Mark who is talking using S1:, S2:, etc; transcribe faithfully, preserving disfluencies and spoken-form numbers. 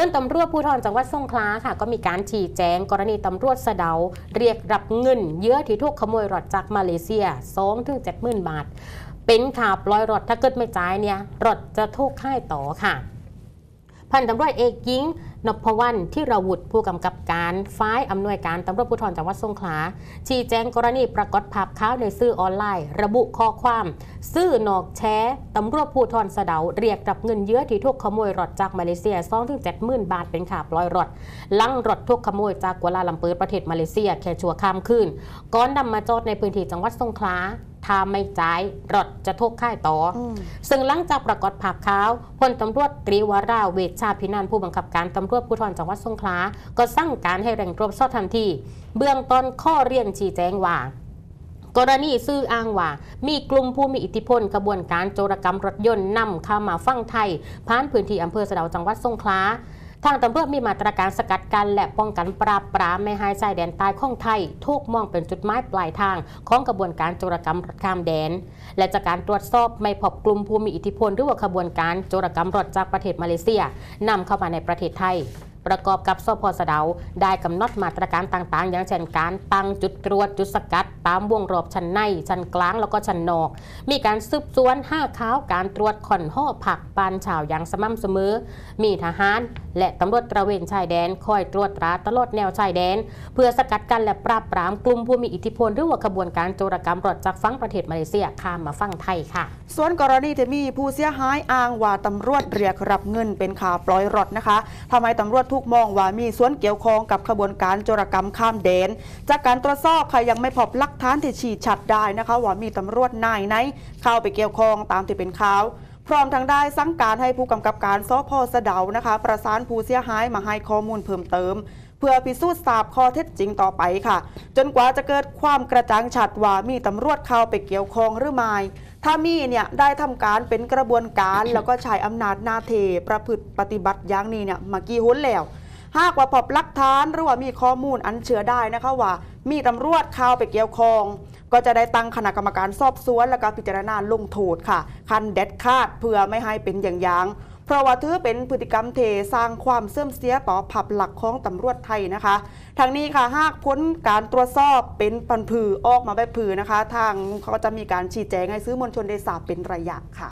S1: วนตำรวจภูธรจังหวัดสงขลาค่ะก็มีการชี้แจงกรณีตำรวจสะเดาเรียกรับเงินเยอะที่ถูกขโมยรถจากมาเลเซีย สองถึงเจ็ดหมื่น บาทเป็นข่าวปล่อยรถถ้าเกิดไม่จ่ายเนี่ยรถจะถูกค่ายต่อค่ะพันตำรวจเอกหญิงนพวรรณที่ระวุฒิผู้กำกับการฝ่ายอำนวยการตำรวจภูธรจังหวัดสงขลาชี้แจงกรณีปรากฏภาพข่าวในสื่อออนไลน์ระบุข้อความสื่อนอกแชร์ตำรวจภูธรสะเดาเรียกรับเงินเยอะที่ถูกขโมยรถจากมาเลเซีย สองถึงเจ็ดหมื่น บาทเป็นข่าวปล่อยรถลังรถถูกขโมยจากกัวลาลัมเปอร์ประเทศมาเลเซียแค่ชั่วข้ามคืนก่อนนำมาจอดในพื้นที่จังหวัดสงขลาถ้าไม่จ่ายรถจะถูกค่ายต่อซึ่งหลังจากปรากฏภาพข่าวพลตำรวจตรีวราเวชชาพินันท์ผู้บังคับการตำรวจภูธรจังหวัดสงขลาก็สั่งการให้เร่งตรวจสอบทันทีเบื้องต้นข้อเรียนชี้แจงว่ากรณีซื่ออ้างว่ามีกลุ่มผู้มีอิทธิพลกระบวนการโจรกรรมรถยนต์นำเข้ามาฝั่งไทยผ่านพื้นที่อำเภอสะเดาจังหวัดสงขลาทางตำรวจมีมาตรการสกัดกั้นและป้องกันปราบปรามไม่ให้ชายแดนใต้ของไทยถูกมองเป็นจุดหมายปลายทางของกระบวนการโจรกรรมรถข้ามแดนและจากการตรวจสอบไม่พบกลุ่มผู้มีอิทธิพลหรือว่าขบวนการโจรกรรมรถจากประเทศมาเลเซียนำเข้ามาในประเทศไทยประกอบกับสพ.สะเดาได้กำหนดมาตรการต่างๆอย่างเช่นการตั้งจุดตรวจจุดสกัดตามวงรอบชั้นในชั้นกลางแล้วก็ชั้นนอกมีการสืบสวนห้าข่าวการตรวจข่อนห่อผักปานฉาวอย่างสม่ำเสมอมีทหารและตำรวจตระเวนชายแดนคอยตรวจตราตลอดแนวชายแดนเพื่อสกัดกั้นและปราบปรามกลุ่มผู้มีอิทธิพลหรือว่าขบวนการโจรกรรมรถจากฝั่งประเทศมาเลเซียข้ามมาฝั่งไทยค่ะ
S2: ส่วนกรณีที่มีผู้เสียหายอ้างว่าตำรวจเรียกรับเงินเป็นข่าวปล่อยรถนะคะทำไมตำรวจถูกมองว่ามีส่วนเกี่ยวข้องกับขบวนการโจรกรรมข้ามแดนจากการตรวจสอบค่ะยังไม่พบหลักฐานที่ชี้ชัดได้นะคะว่ามีตำรวจนายไหนเข้าไปเกี่ยวข้องตามที่เป็นข่าวพร้อมทางได้สั่งการให้ผู้กำกับการสพ.สะเดานะคะประสานผู้เสียหายมาให้ข้อมูลเพิ่มเติมเพื่อพิสูจน์ทราบข้อเท็จจริงต่อไปค่ะจนกว่าจะเกิดความกระจ่างชัดว่ามีตำรวจเข้าไปเกี่ยวข้องหรือไม่ถ้ามีเนี่ยได้ทำการเป็นกระบวนการแล้วก็ใช้อำนาจหน้าที่ประพฤติปฏิบัติอย่างนี้เนี่ยมากี่หนแล้วหากว่าพบหลักฐานหรือว่ามีข้อมูลอันเชื่อได้นะคะว่ามีตำรวจเข้าไปเกี่ยวข้องก็จะได้ตั้งคณะกรรมการสอบสวนและก็พิจารณาลงโทษค่ะคันเด็ดขาดเพื่อไม่ให้เป็นอย่างอย่างเพราะว่าถือเป็นพฤติกรรมเทสร้างความเสื่อมเสียต่อภาพลักษณ์ของตำรวจไทยนะคะทางนี้ค่ะหากพ้นการตรวจสอบเป็นพันผือออกมาแบบผือนะคะทางเขาจะมีการชี้แจงให้ซื้อมวลชนได้ทราบเป็นระยะค่ะ